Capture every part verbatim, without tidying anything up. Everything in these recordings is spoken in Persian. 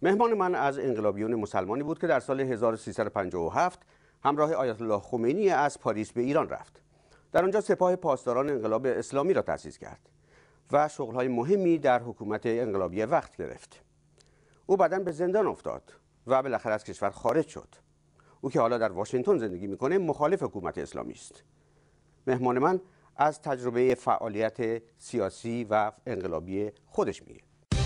مهمان من از انقلابیون مسلمانی بود که در سال هزار و سیصد و پنجاه و هفت همراه آیت الله خمینی از پاریس به ایران رفت. در آنجا سپاه پاسداران انقلاب اسلامی را تأسیس کرد و شغل‌های مهمی در حکومت انقلابی وقت گرفت. او بعداً به زندان افتاد و بالاخره از کشور خارج شد. او که حالا در واشنگتن زندگی میکنه مخالف حکومت اسلامی است. مهمان من از تجربه فعالیت سیاسی و انقلابی خودش میگه.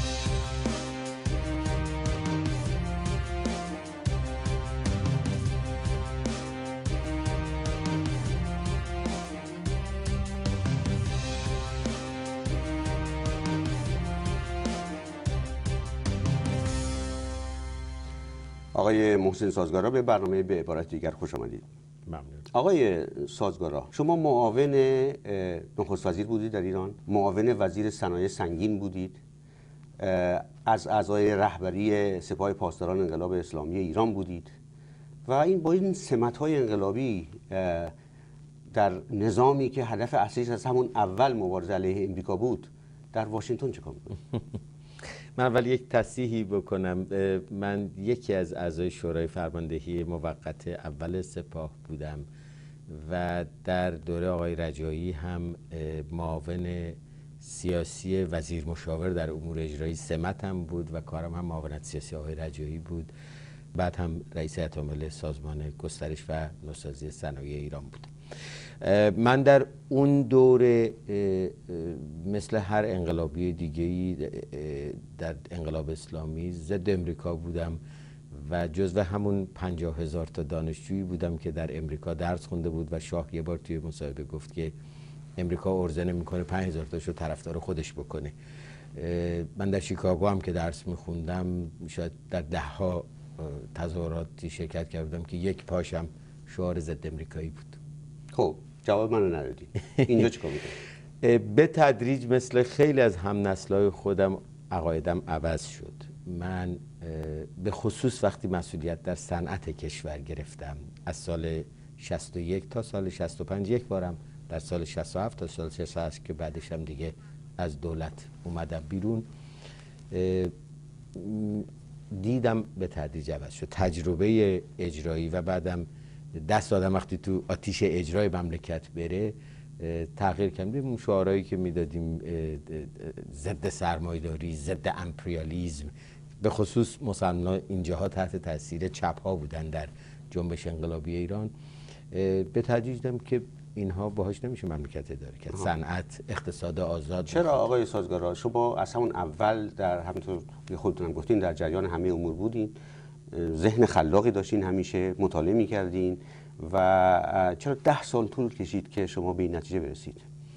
آقای محسن سازگارا به برنامه به عبارت دیگر خوش آمدید. ممنون. آقای سازگارا، شما معاون نخست وزیر بودید در ایران، معاون وزیر صنایع سنگین بودید، از اعضای رهبری سپاه پاسداران انقلاب اسلامی ایران بودید و این با این سمت‌های انقلابی در نظامی که هدف اصلیش از همون اول مبارزه علیه امریکا بود در واشنگتن چه کار می‌کنید؟ من اول یک تصحیحی بکنم. من یکی از اعضای شورای فرماندهی موقت اول سپاه بودم و در دوره آقای رجایی هم معاون سیاسی وزیر مشاور در امور اجرایی سمتم بود و کارم هم معاونت سیاسی آقای رجایی بود. بعد هم رئیس هیئت عامله سازمان گسترش و نوسازی صنایع ایران بودم. من در اون دوره مثل هر انقلابی دیگه‌ای در انقلاب اسلامی ضد امریکا بودم و جزو همون پنجاه هزار تا دانشجویی بودم که در امریکا درس خونده بود و شاه یه بار توی مصاحبه گفت که امریکا عرضه نمی‌کنه پنج هزار تاشو طرفدار خودش بکنه. من در شیکاگو هم که درس می‌خوندم شاید در ده ها تظاهراتی شرکت کردم که یک پاشم شعار ضد امریکایی بود. خب جواب منو ندادی. اینجا چیکار می‌کنی؟ به تدریج مثل خیلی از همنسلای خودم عقایدم عوض شد. من به خصوص وقتی مسئولیت در صنعت کشور گرفتم از سال شصت و یک تا سال شصت و پنج یک بارم، در سال شصت و هفت تا سال شصت و هشت که بعدش هم دیگه از دولت اومدم بیرون، دیدم به تدریج عوض شد. تجربه اجرایی و بعدم دست آدم وقتی تو آتیش اجرای مملکت بره تغییر کردیم. اون شعارهایی که میدادیم ضد سرمایه‌داری، ضد امپریالیسم، به خصوص مسلمان اینجاها تحت تاثیر چپ ها بودن در جنبش انقلابی ایران، به تدریج دیدم که اینها باهاش نمیشه مملکت اداره کرد. صنعت، اقتصاد آزاد. چرا آقای سازگارا شما از همون اول در همونطور که خودتون گفتین در جریان همه امور بودین، ذهن خلاقی داشتین، همیشه مطالعه می‌کردین و چرا ده سال طول کشید که شما به این نتیجه برسید؟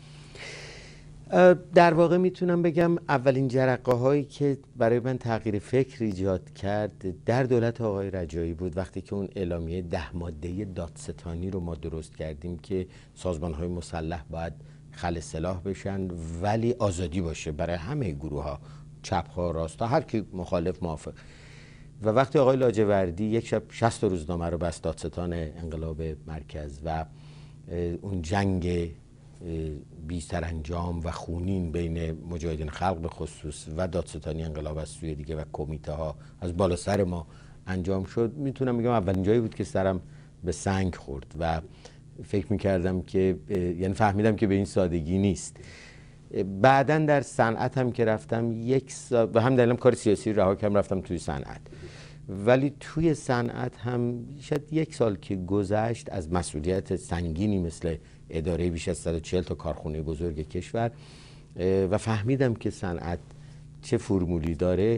در واقع میتونم بگم اولین جرقه هایی که برای من تغییر فکر ایجاد کرد در دولت آقای رجایی بود، وقتی که اون اعلامیه ده ماده دادستانی رو ما درست کردیم که سازمان های مسلح باید خل سلاح بشن ولی آزادی باشه برای همه گروه ها، چپ ها، راست ها، هر کی مخالف موافق. و وقتی آقای لاجوردی یک شب شصت روزنامه رو بست، دادستان انقلاب مرکز، و اون جنگ بی سرانجام و خونین بین مجاهدین خلق به خصوص و دادستانی انقلاب از سوی دیگه و کمیته ها از بالا سر ما انجام شد، میتونم بگم اولین جایی بود که سرم به سنگ خورد و فکر میکردم که یعنی فهمیدم که به این سادگی نیست. بعداً در صنعت هم که رفتم یک سال و هم دلیلم کار سیاسی رها کردم رفتم توی صنعت، ولی توی صنعت هم شاید یک سال که گذشت از مسئولیت سنگینی مثل اداره بیش از صد و چهل تا کارخونه بزرگ کشور و فهمیدم که صنعت چه فرمولی داره،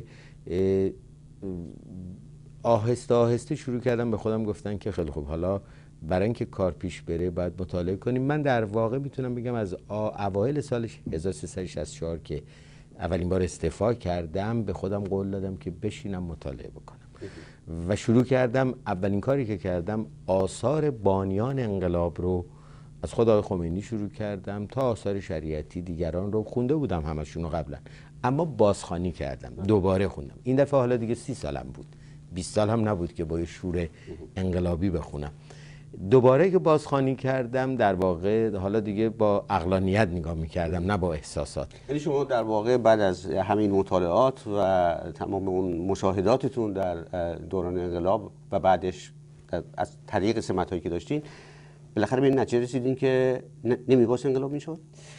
آهسته آهسته شروع کردم به خودم گفتن که خیلی خوب، حالا برای اینکه کار پیش بره باید مطالعه کنیم. من در واقع میتونم بگم از اوایل سال هزار و سیصد و شصت و چهار که اولین بار استعفا کردم به خودم قول دادم که بشینم مطالعه بکنم و شروع کردم. اولین کاری که کردم آثار بانیان انقلاب رو از خود آقای خمینی شروع کردم تا آثار شریعتی دیگران رو خونده بودم همشون رو قبلا، اما بازخوانی کردم، دوباره خوندم. این دفعه حالا دیگه سی سالم بود، بیست سال هم نبود که با شور انقلابی بخونم. دوباره که بازخوانی کردم در واقع حالا دیگه با عقلانیت نگاه میکردم نه با احساسات. یعنی شما در واقع بعد از همین مطالعات و تمام اون مشاهداتتون در دوران انقلاب و بعدش از طریق سمت‌هایی که داشتین بالاخره به این نتیجه رسیدین که نمیباید انقلاب میشد؟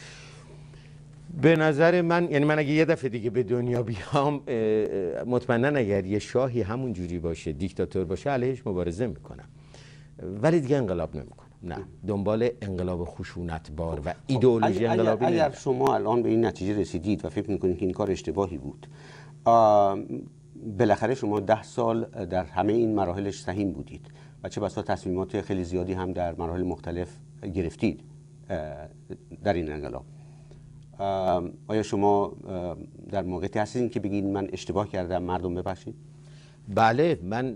به نظر من، یعنی من اگه یه دفعه دیگه به دنیا بیام مطمئنا اگر یه شاهی همون جوری باشه، دیکتاتور باشه، علیهش مبارزه میکنم، ولی دیگه انقلاب نمیکنم. نه، دنبال انقلاب خشونتبار و ایدئولوژی اگر انقلابی اگر, اگر نمیکنم. شما الان به این نتیجه رسیدید و فکر میکنید که این کار اشتباهی بود، بالاخره شما ده سال در همه این مراحلش سهیم بودید و چه بسا تصمیمات خیلی زیادی هم در مراحل مختلف گرفتید در این انقلاب. آیا شما در موقعیتی هستید که بگید من اشتباه کردم، مردم ببخشید؟ بله، من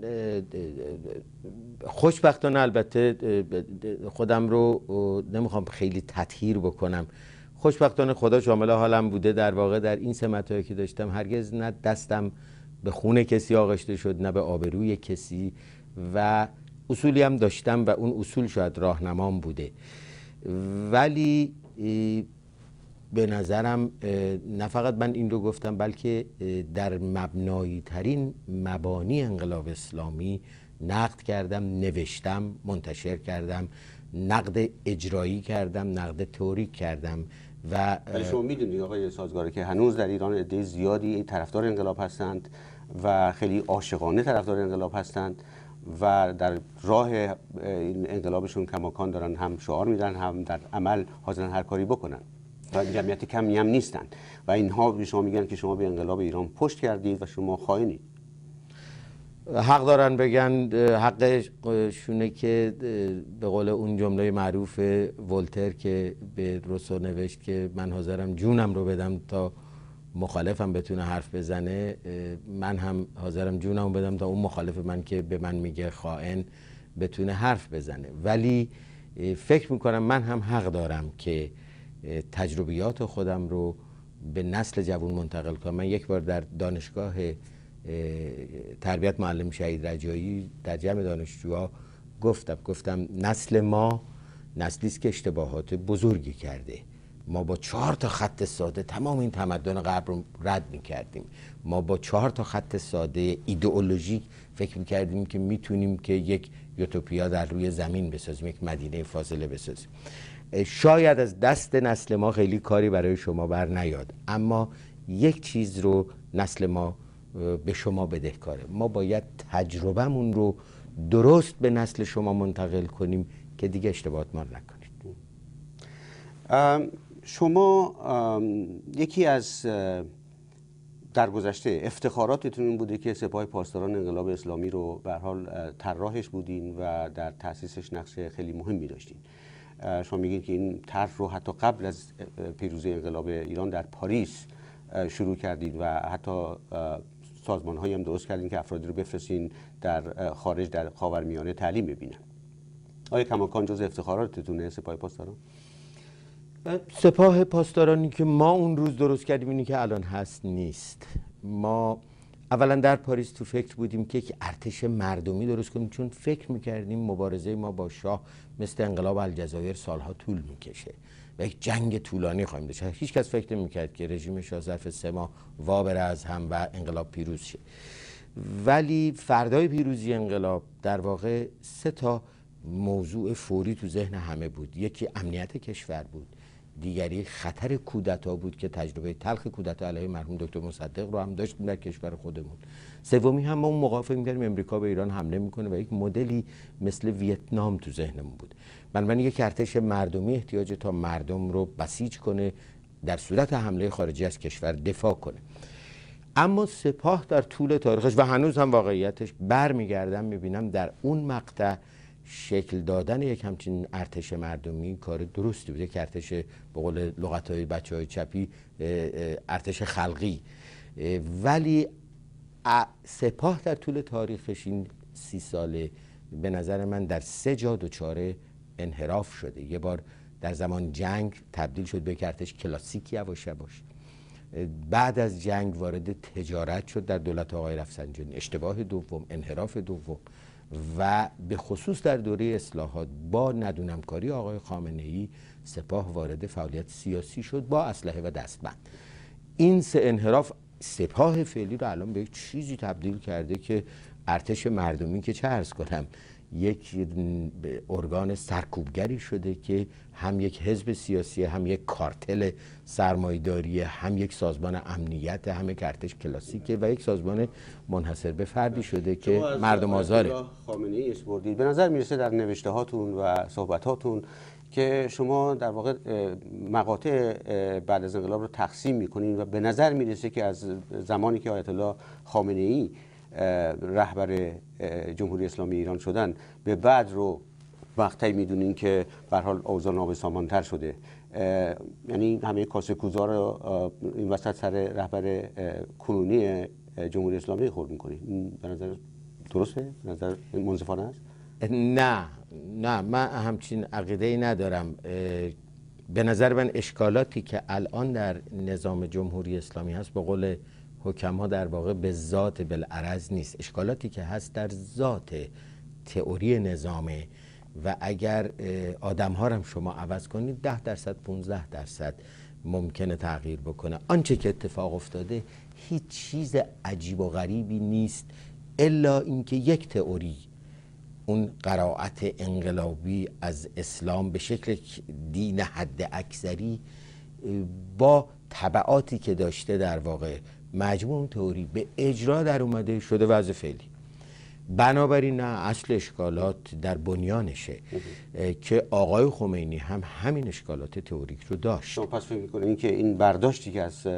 خوشبختانه البته خودم رو نمیخوام خیلی تطهیر بکنم، خوشبختانه خدا شامل حالم بوده. در واقع در این سمت‌هایی که داشتم هرگز نه دستم به خون کسی آغشته شد نه به آبروی کسی و اصولی هم داشتم و اون اصول شاید راهنمام بوده. ولی به نظرم نه فقط من این رو گفتم بلکه در مبنایی ترین مبانی انقلاب اسلامی نقد کردم، نوشتم، منتشر کردم، نقد اجرایی کردم، نقد تئوریک کردم. و ولی شما میدونید آقای سازگاری که هنوز در ایران عده زیادی طرفدار انقلاب هستند و خیلی عاشقانه طرفدار انقلاب هستند و در راه این انقلابشون کماکان دارن هم شعار میدن هم در عمل حاضرن هر کاری بکنن و جمعیت کمی هم نیستن و اینها به شما میگن که شما به انقلاب ایران پشت کردید و شما خائنید. حق دارن بگن، حقشونه که به قول اون جمله معروف ولتر که به روسو نوشت که من حاضرم جونم رو بدم تا مخالفم بتونه حرف بزنه، من هم حاضرم جونم رو بدم تا اون مخالف من که به من میگه خائن بتونه حرف بزنه. ولی فکر میکنم من هم حق دارم که تجربیات خودم رو به نسل جوان منتقل کنم. من یک بار در دانشگاه تربیت معلم شهید رجایی در جمع دانشجوها گفتم گفتم نسل ما نسلی است که اشتباهات بزرگی کرده. ما با چهار تا خط ساده تمام این تمدن غرب رو رد می‌کردیم. ما با چهار تا خط ساده ایدئولوژیک فکر می‌کردیم که میتونیم که یک یوتوپیا در روی زمین بسازیم، یک مدینه فاضله بسازیم. شاید از دست نسل ما خیلی کاری برای شما بر نیاد، اما یک چیز رو نسل ما به شما بدهکاره. ما باید تجربهمون رو درست به نسل شما منتقل کنیم که دیگه اشتباهات ما نکنید. شما یکی از در گذشته افتخاراتتون این بوده که سپاه پاسداران انقلاب اسلامی رو به هر حال طراحش بودین و در تأسیسش نقش خیلی مهمی داشتین. شما میگین که این طرح رو حتی قبل از پیروزی انقلاب ایران در پاریس شروع کردید و حتی سازمان‌هایی هم درست کردین که افرادی رو بفرستین در خارج در خاورمیانه تعلیم ببینن. آیا کماکان جز افتخاراتتونه سپاه پاسداران؟ سپاه پاسدارانی که ما اون روز درست کردیم اینی که الان هست نیست. ما اولا در پاریس تو فکر بودیم که یک ارتش مردمی درست کنیم، چون فکر میکردیم مبارزه ما با شاه مثل انقلاب الجزایر سالها طول میکشه و یک جنگ طولانی خواهیم داشت. هیچ کس فکر نمیکرد که رژیم شاه ظرف سه ماه وا بره از هم و انقلاب پیروز شه. ولی فردای پیروزی انقلاب در واقع سه تا موضوع فوری تو ذهن همه بود. یکی امنیت کشور بود، دیگری خطر کودتا بود که تجربه تلخ کودتا علیه مرحوم دکتر مصدق رو هم داشتیم در کشور خودمون. سومی هم ما اون موقع فکر می‌کردیم امریکا به ایران حمله میکنه و یک مدلی مثل ویتنام تو ذهنمون بود. بنابراین یک ارتش مردمی احتیاج تا مردم رو بسیج کنه، در صورت حمله خارجی از کشور دفاع کنه. اما سپاه در طول تاریخش و هنوز هم واقعیتش برمیگردم میبینم در اون مقطع شکل دادن یک همچین ارتش مردمی کار درستی بود. یک ارتش به قول لغت‌های بچه‌های چپی ارتش خلقی. ولی سپاه در طول تاریخش این سی ساله به نظر من در سه جا دچار انحراف شده. یه بار در زمان جنگ تبدیل شد به یک ارتش کلاسیک یواش یواش. بعد از جنگ وارد تجارت شد در دولت آقای رفسنجانی. اشتباه دوم، انحراف دوم. و به خصوص در دوره اصلاحات با ندونمکاری آقای خامنه‌ای سپاه وارد فعالیت سیاسی شد با اسلحه و دستبند. این سه انحراف سپاه فعلی رو الان به یک چیزی تبدیل کرده که ارتش مردمی که چه عرض کنم یک ارگان سرکوبگری شده که هم یک حزب سیاسی، هم یک کارتل سرمایه‌داری، هم یک سازمان امنیت، هم یک ارتش کلاسیکه و یک سازمان منحصر به فردی شده که مردم آزاره. خامنه‌ای اسپردید، به نظر میرسه در نوشته هاتون و صحبت هاتون که شما در واقع مقاطع بعد از انقلاب رو تقسیم میکنین و به نظر میرسه که از زمانی که آیت الله خامنه‌ای رهبر جمهوری اسلامی ایران شدن به بعد رو وقتی میدونین که به هر حال اوضاع نابسامان‌تر شده، یعنی همه کاسه کوزا رو این وسط سر رهبر کنونی جمهوری اسلامی خورد میکنین. این به نظر درسته؟ به نظر منصفانه است؟ نه نه من همچین عقیده ای ندارم. به نظر من اشکالاتی که الان در نظام جمهوری اسلامی هست به قول حکما در واقع به ذات بالعرض نیست. اشکالاتی که هست در ذات تئوری نظامه و اگر آدم ها هم شما عوض کنید ده درصد پونزده درصد ممکنه تغییر بکنه. آنچه که اتفاق افتاده هیچ چیز عجیب و غریبی نیست الا اینکه یک تئوری، اون قرائت انقلابی از اسلام به شکل دین حد اکثری با تبعاتی که داشته در واقع مجموع اون تئوری به اجرا در اومده شده وضع فعلی. بنابراین نه، اصل اشکالات در بنیانشه که آقای خمینی هم همین اشکالات تئوریک رو داشت. شما پس فکر می‌کنید که این برداشتی که از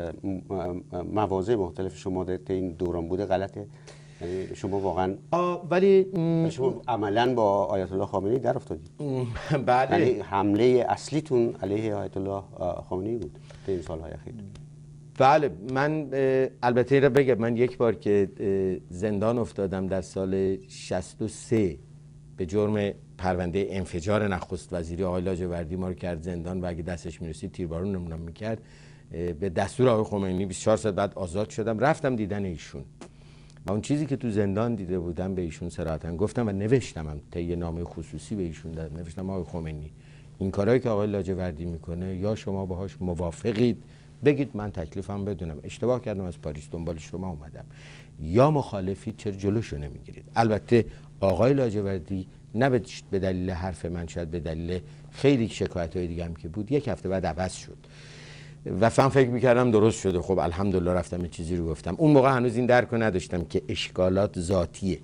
مواضع مختلف شما در این دوران بوده غلطه؟ یعنی شما واقعا ولی شما عملاً با آیت الله خامنه‌ای در افتادید. بله. یعنی حمله اصلیتون علیه آیت الله خامنه‌ای بود در این سال‌های اخیر. بله، من البته این را بگم، من یک بار که زندان افتادم در سال شصت و سه به جرم پرونده انفجار نخست وزیری آقای لاجوردی ما رو کرد زندان و اگه دستش میرسید تیربارون نمونم میکرد. به دستور آقای خمینی بیست و چهار ساعت بعد آزاد شدم، رفتم دیدن ایشون و اون چیزی که تو زندان دیده بودم به ایشون صراحتاً گفتم و نوشتم هم طی نامه خصوصی به ایشون دادم. نوشتم آقای خمینی این کارهایی که آقای لاجوردی میکنه یا شما باهاش موافقید بگید من تکلیفم بدونم، اشتباه کردم از پاریس دنبال شما اومدم، یا مخالفید چرا جلوشو نمیگیرید. البته آقای لاجوردی نه به دلیل حرف من، شاید به دلیل خیلی شکایت‌های دیگه هم که بود یک هفته بعد عوض شد و فهم فکر میکردم درست شده. خب الحمدلله رفتم یه چیزی رو گفتم. اون موقع هنوز این درک رو نداشتم که اشکالات ذاتیه.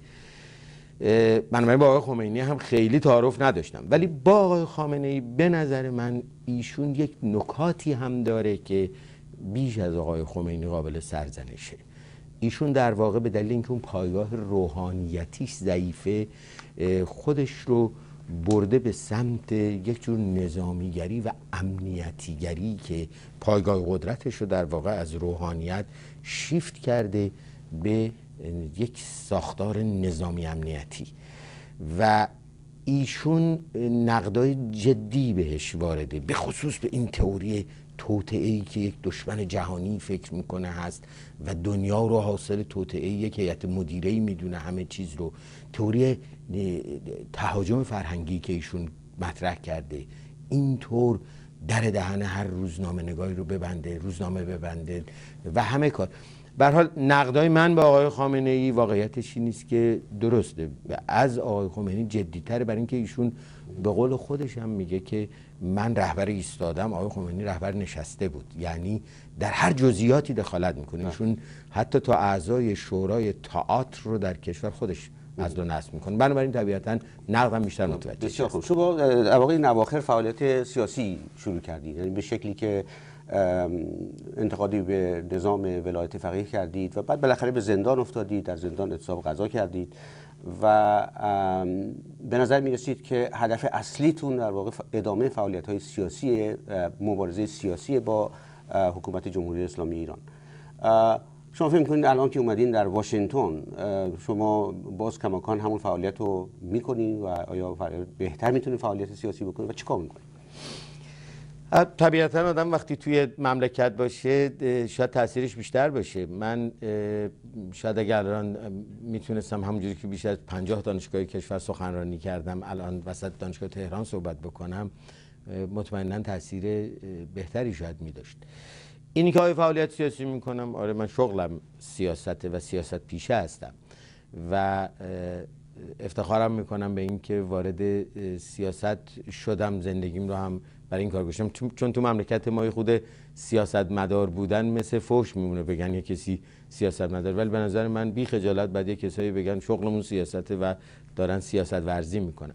من با آقای خمینی هم خیلی تعارف نداشتم، ولی با آقای خامنه‌ای به نظر من ایشون یک نکاتی هم داره که بیش از آقای خمینی قابل سرزنشه. ایشون در واقع به دلیل اینکه اون پایگاه روحانیتیش ضعیفه خودش رو برده به سمت یک جور نظامیگری و امنیتیگری که پایگاه قدرتش رو در واقع از روحانیت شیفت کرده به یک ساختار نظامی امنیتی و ایشون نقدای جدی بهش وارده، به خصوص به این تئوری توطئه‌ای که یک دشمن جهانی فکر میکنه هست و دنیا رو حاصل توطئه یک هیئت مدیره‌ای میدونه همه چیز رو. تئوری تهاجم فرهنگی که ایشون مطرح کرده اینطور در دهن هر روزنامه نگاری رو ببنده، روزنامه ببنده و همه کار. به هر حال نقدای من به آقای خامنه‌ای واقعیتش این نیست که درسته، از آقای خمینی جدی‌تره، برای اینکه ایشون به قول خودش هم میگه که من رهبر ایستادم، آقای خمینی رهبر نشسته بود، یعنی در هر جزئیاتی دخالت میکنه. ایشون حتی تا اعضای شورای تئاتر رو در کشور خودش از و نصب میکنه. بنابراین طبیعتاً نقدم بیشتر متوجه. بسیار خوب. شما در واقع این اواخر فعالیت سیاسی شروع کردید، یعنی به شکلی که انتقادی به نظام ولایت فقیه کردید و بعد بالاخره به زندان افتادید، در زندان اعتصاب قضا کردید و به نظر می رسید که هدف اصلیتون در واقع ادامه فعالیت‌های سیاسی، مبارزه سیاسی با حکومت جمهوری اسلامی ایران. شما فکر می‌کنید الان که اومدین در واشنگتن شما باز کماکان همون فعالیت رو می‌کنین و آیا بهتر می‌تونید فعالیت سیاسی بکنید و چیکار می‌کنید؟ طبیعتا آدم وقتی توی مملکت باشه شاید تاثیرش بیشتر باشه. من شاید اگر الان میتونستم همونجوری که بیش از پنجاه دانشگاه کشور سخنرانی کردم الان وسط دانشگاه تهران صحبت بکنم، مطمئنا تاثیر بهتری شاید میداشت. اینی که آیا فعالیت سیاسی میکنم، آره من شغلم سیاسته و سیاست پیشه هستم و افتخارم میکنم به این که وارد سیاست شدم، زندگیم رو هم برای این کار گذاشتم، چون تو مملکت ما خود سیاستمدار بودن مثل فحش میمونه بگن یه کسی سیاستمدار، ولی به نظر من بی خجالت بعد یه کسایی بگن شغلمون سیاسته و دارن سیاست ورزی میکنن.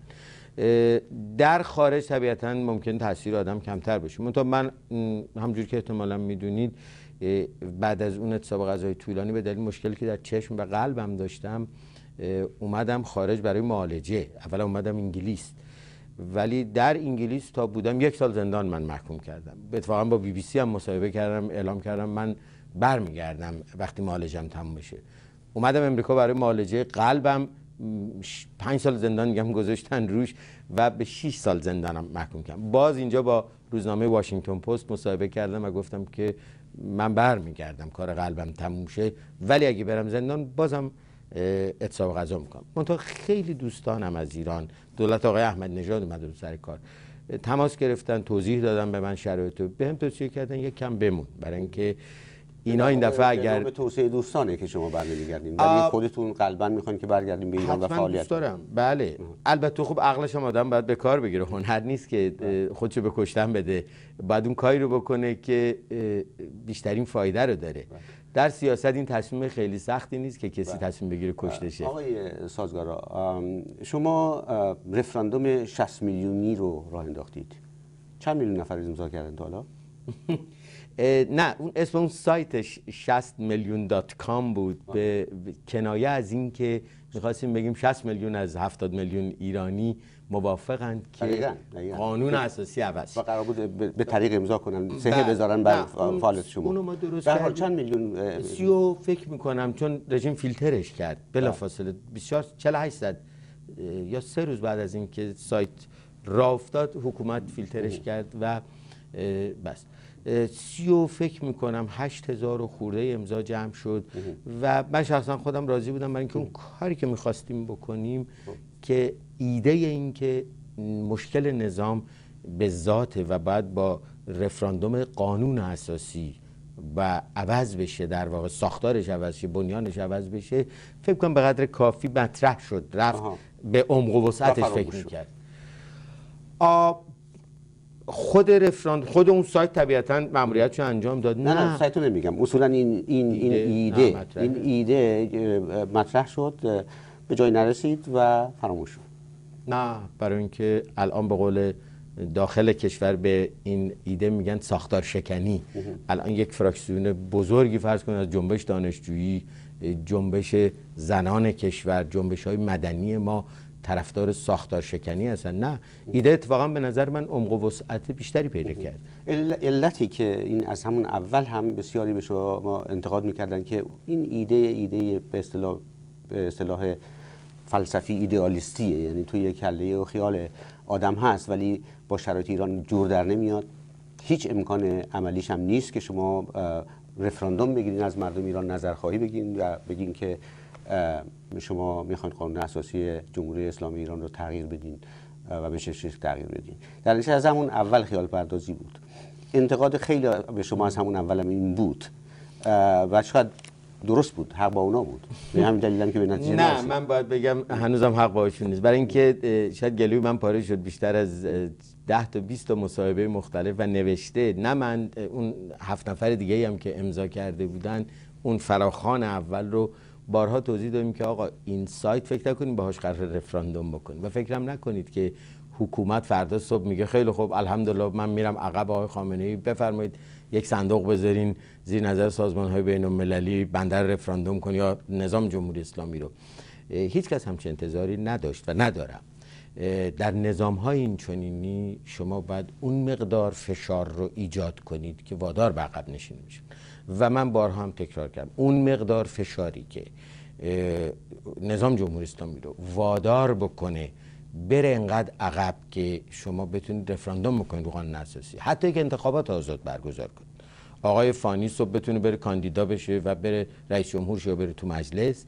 در خارج طبیعتا ممکن تاثیر آدم کمتر باشه. منتها من همونجوری که احتمالاً میدونید بعد از اون اتساب غذایی طولانی به دلیل مشکلی که در چشم و قلبم داشتم اومدم خارج برای معالجه. اولا اومدم انگلیس، ولی در انگلیس تا بودم یک سال زندان من محکوم کردم. اتفاقا با بی بی سی هم مصاحبه کردم، اعلام کردم من برمیگردم وقتی معالجم تموم بشه. اومدم امریکا برای معالجه قلبم، پنج سال زندان میگم گذاشتن روش و به شش سال زندانم محکوم کردم. باز اینجا با روزنامه واشنگتن پست مصاحبه کردم و گفتم که من برمیگردم کار قلبم تموم شه، ولی اگه برم زندان بازم اعتصاب غذا میکنم. منتها خیلی دوستانم از ایران، دولت آقای احمد نژاد اومد رو سر کار، تماس گرفتن، توضیح دادن به من شرایطو، بهم توصیه کردن یک کم بمون، برای اینکه اینا این دفعه اگر به توسعه دوستانه که شما برمیگردین، ولی خودتون قلبا میخواین که برگردین به ایران و فعالیت دوست دارم. بله البته خب عقلش هم آدم باید به کار بگیره، هنر نیست که خودشو به کشتن بده، باید اون کاری رو بکنه که بیشترین فایده رو داره. در سیاست این تصمیم خیلی سختی نیست که کسی تصمیم بگیره کشته شه. آقای سازگارا، شما رفراندوم شصت میلیونی رو راه انداختید. چند میلیون نفر امضا کردن تا حالا؟ نه اون اسم اون سایتش شصت میلیون دات کام بود، به کنایه از این که میخواستیم بگیم شصت میلیون از هفتاد میلیون ایرانی موافقند که دقیقاً. دقیقاً. قانون اساسی عوض و قرار بود به طریق امضا کنن سهه بذارن بر فعالیت شما. اونو ما درست به هر حال چند میلیون سیو فکر میکنم، چون رژیم فیلترش کرد بلافاصله بیست و چهار چهل و هشت صد یا سه روز بعد از اینکه سایت راه افتاد حکومت فیلترش کرد و بس. سیو فکر میکنم هشت هزار و خورده امضا جمع شد و من شخصا خودم راضی بودم، برای اینکه اون کاری که میخواستیم بکنیم که ایده این که مشکل نظام به ذاته و بعد با رفراندوم قانون اساسی و عوض بشه، در واقع ساختارش عوض شه، بنیانش عوض بشه، فکر کنم به قدر کافی مطرح شد، رفت آها. به عمق و وسعتش فکر میکرد. خود رفراند خود اون سایت طبیعتاً ماموریتشو انجام داد. نه نه سایتو نمیگم، اصولا این این این ایده این ایده مطرح شد، به جای نرسید و فراموش شد. نه برای اینکه الان به قول داخل کشور به این ایده میگن ساختار شکنی. الان یک فراکسیون بزرگی فرض کنید از جنبش دانشجویی، جنبش زنان کشور، جنبش های مدنی ما طرفدار ساختار شکنی هستن. نه ایده اتفاقا به نظر من عمق و وسعت بیشتری پیدا کرد. علتی که این از همون اول هم بسیاری به شما انتقاد میکردن که این ایده ایده به اصطلاح به اصطلاح فلسفی ایدئالیستیه، یعنی توی کله و خیال آدم هست ولی با شرایط ایران جور در نمیاد، هیچ امکان عملیش هم نیست که شما رفراندوم بگیرین، از مردم ایران نظرخواهی بگیرین و بگین که شما میخواین قانون اساسی جمهوری اسلامی ایران رو تغییر بدین و به چه شکل تغییر بدین. در نتیجه از همون اول خیال پردازی بود. انتقاد خیلی به شما از همون اول هم این بود و شاید درست بود، حق با اونا بود. به همین دلیل هم که به نتیجه نه نرسید. من باید بگم هنوزم حق با ایشون نیست، برای اینکه شاید گلوی من پاره شد بیشتر از ده تا بیست تا مصاحبه مختلف و نوشته، نه من اون هفت نفر دیگه هم که امضا کرده بودن اون فراخوان اول رو بارها توضیح دادیم که آقا این سایت فکر نکنید باهاش قرار رفراندوم بکنید و فکرم نکنید که حکومت فردا صبح میگه خیلی خوب الحمدلله من میرم عقب آقای خامنه‌ای بفرمایید یک صندوق بذارین زیر نظر سازمان‌های بین‌المللی بندر رفراندوم کن یا نظام جمهوری اسلامی رو. هیچ کس همچین انتظاری نداشت و ندارم. در نظام‌های این چنینی شما باید اون مقدار فشار رو ایجاد کنید که وادار به عقب نشینی بشن و من بارها هم تکرار کردم اون مقدار فشاری که نظام جمهوری اسلامی رو وادار بکنه بره انقدر عقب که شما بتونید رفراندوم بکنید رو قانون اساسی، حتی که انتخابات آزاد برگزار کنید. آقای فانی صبح بتونه بره کاندیدا بشه و بره رئیس جمهور شه و بره تو مجلس.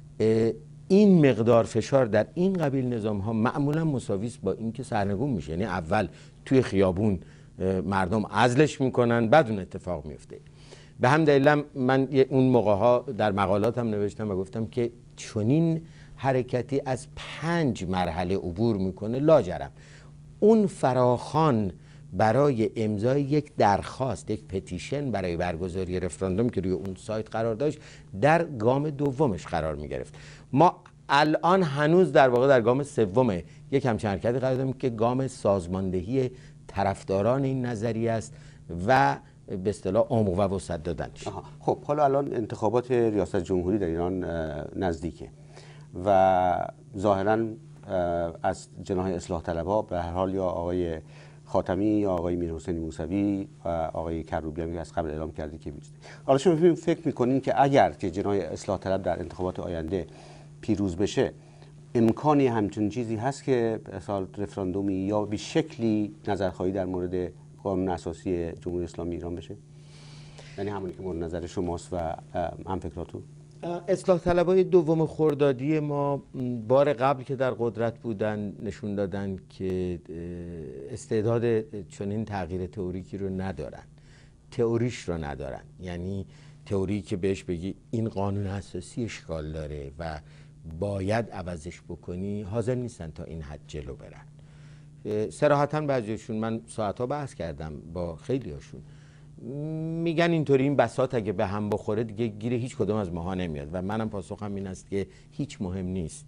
این مقدار فشار در این قبیل نظام ها معمولا مساوی است با اینکه سرنگون میشه، یعنی اول توی خیابون مردم عزلش میکنن بعد اون اتفاق میفته. به هم دلیل من اون موقع ها در مقالاتم نوشتم و گفتم که چنین حرکتی از پنج مرحله عبور میکنه لاجرم اون فراخوان برای امضای یک درخواست، یک پتیشن برای برگزاری رفراندوم که روی اون سایت قرار داشت در گام دومش قرار می گرفت. ما الان هنوز در واقع در گام سوم یک همچین حرکتی قرار داریم که گام سازماندهی طرفداران این نظریه است و به اصطلاح عمق و وسعت دادنش. خب حالا الان انتخابات ریاست جمهوری در ایران نزدیکه و ظاهراً از جناح اصلاح طلبها به هر حال یا آقای خاتمی یا آقای میرحسین موسوی و آقای کروبی که از قبل اعلام کرده که میسته. حالا شما فکر میکنین که اگر که جناح اصلاح طلب در انتخابات آینده پیروز بشه امکانی همچون چیزی هست که مثلا رفراندومی یا به شکلی نظرخواهی در مورد قانون اساسی جمهوری اسلامی ایران بشه؟ یعنی همونی که مورد نظر شماست و هم فکراتون؟ اصلاح طلبای دوم خردادی ما بار قبل که در قدرت بودن نشون دادن که استعداد چنین تغییر تئوریکی رو ندارن، تئوریش رو ندارن. یعنی تئوری که بهش بگی این قانون اساسی اشکال داره و باید عوضش بکنی حاضر نیستن تا این حد جلو برن. صراحتاً بعضیشون من ساعتها بحث کردم با خیلی هاشون، میگن اینطوری این بساط اگه به هم بخوره دیگه گیر هیچ کدوم از ماها نمیاد و منم پاسخم این است که هیچ مهم نیست.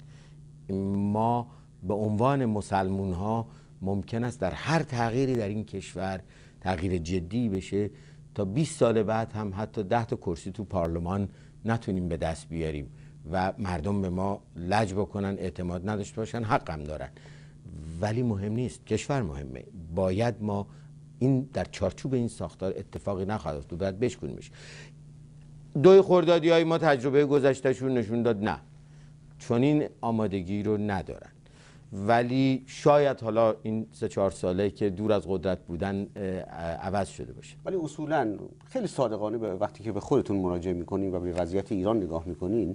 ما به عنوان مسلمون ها ممکن است در هر تغییری در این کشور تغییر جدی بشه تا بیست سال بعد هم حتی ده تا کرسی تو پارلمان نتونیم به دست بیاریم و مردم به ما لج بکنن، اعتماد نداشته باشن، حقم دارن. ولی مهم نیست، کشور مهمه. باید ما این در چارچوب این ساختار اتفاقی نخواهد افتاد، باید بشکنیمش. دوی خردادی های ما تجربه گذشتهشون نشون داد نه، چون این آمادگی رو ندارن. ولی شاید حالا این سه چهار ساله که دور از قدرت بودن عوض شده باشه. ولی اصولا خیلی صادقانه به وقتی که به خودتون مراجعه میکنین و به وضعیت ایران نگاه میکنین،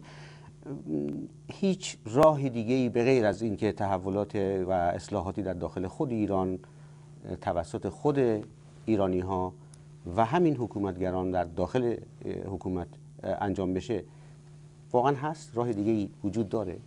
هیچ راه دیگه‌ای به غیر از این که تحولات و اصلاحاتی در داخل خود ایران توسط خود ایرانی ها و همین حکومتگران در داخل حکومت انجام بشه واقعا هست؟ راه دیگه وجود داره؟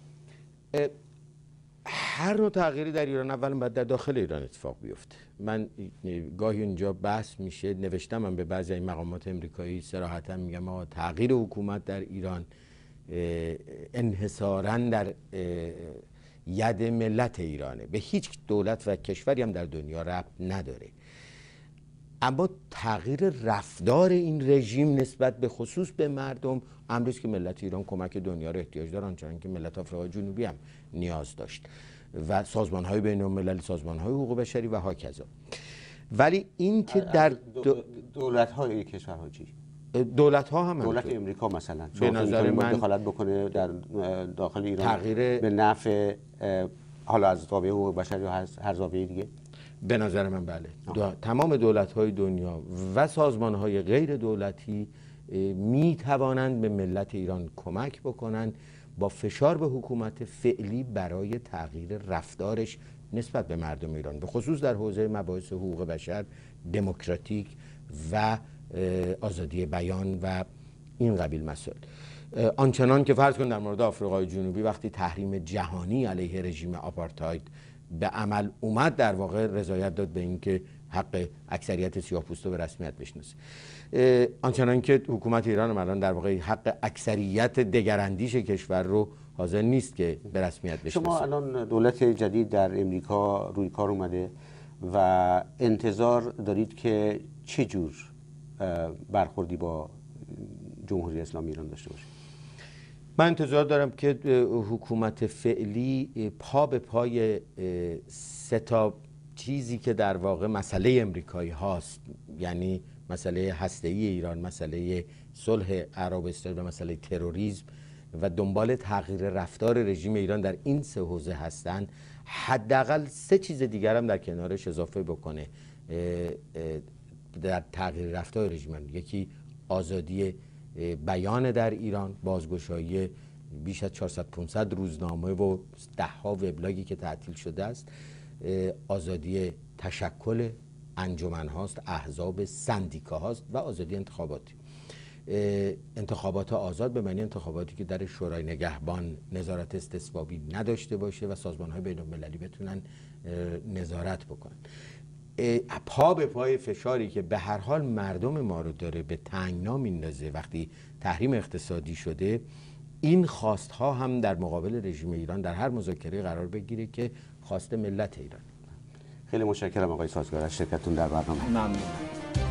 هر نوع تغییری در ایران اولا باید در داخل ایران اتفاق بیفته. من گاهی اینجا بحث میشه، نوشتم من به بعضی این مقامات امریکایی صراحتا میگم ما تغییر حکومت در ایران انحصاراً در ید ملت ایرانه، به هیچ دولت و کشوری هم در دنیا ربط نداره. اما تغییر رفتار این رژیم نسبت به خصوص به مردم امروز که ملت ایران کمک دنیا رو احتیاج دارن، چون که ملت آفریقای جنوبی هم نیاز داشت و سازمان‌های بین‌المللی، سازمان‌های حقوق بشری و هاکذا. ولی این که در دولت‌های کشورها چی؟ دولت ها هم دولت امریکا مثلا به نظر من دخالت بکنه در داخل ایران تغییر به نفع حالا از زاویه حقوق بشر یا هر زاویه دیگه؟ به نظر من بله. دو... تمام دولت های دنیا و سازمان های غیر دولتی می توانند به ملت ایران کمک بکنند با فشار به حکومت فعلی برای تغییر رفتارش نسبت به مردم ایران، به خصوص در حوزه مباحث حقوق بشر، دموکراتیک و آزادی بیان و این قبیل مسائل. آنچنان که فرض کن در مورد آفریقای جنوبی وقتی تحریم جهانی علیه رژیم آپارتاید به عمل اومد، در واقع رضایت داد به اینکه حق اکثریت سیاه‌پوستا به رسمیت بشناسه. آنچنان که حکومت ایران هم الان در واقع حق اکثریت دگراندیش کشور رو حاضر نیست که به رسمیت بشناسه. شما الان دولت جدید در امریکا روی کار اومده و انتظار دارید که چه جور برخوردی با جمهوری اسلامی ایران داشته باشه؟ من انتظار دارم که حکومت فعلی پا به پای سه تا چیزی که در واقع مسئله امریکایی هاست، یعنی مسئله هسته‌ای ایران، مسئله صلح عرب اسرائیل و مسئله تروریسم، و دنبال تغییر رفتار رژیم ایران در این سه حوزه هستند، حداقل سه چیز دیگر هم در کنارش اضافه بکنه در تغییر رفتار رژیم. یکی آزادی بیان در ایران، بازگشایی بیش از چهارصد پانصد روزنامه و ده‌ها وبلاگی که تعطیل شده است، آزادی تشکل انجمن هاست، احزاب، سندیکا هاست و آزادی انتخاباتی. انتخابات آزاد به معنی انتخاباتی که در شورای نگهبان نظارت استثبابی نداشته باشه و سازمان های بین المللی بتونن نظارت بکنن. پا به پای فشاری که به هر حال مردم ما رو داره به تنگنا میندازه وقتی تحریم اقتصادی شده، این خواست ها هم در مقابل رژیم ایران در هر مذاکره قرار بگیره که خواست ملت ایران. خیلی متشکرم آقای سازگار از شرکتتون در برنامه. ممنون.